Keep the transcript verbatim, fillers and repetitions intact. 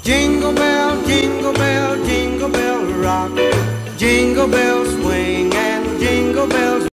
Jingle bell, jingle bell, jingle bell rock. Jingle bells swing and jingle bells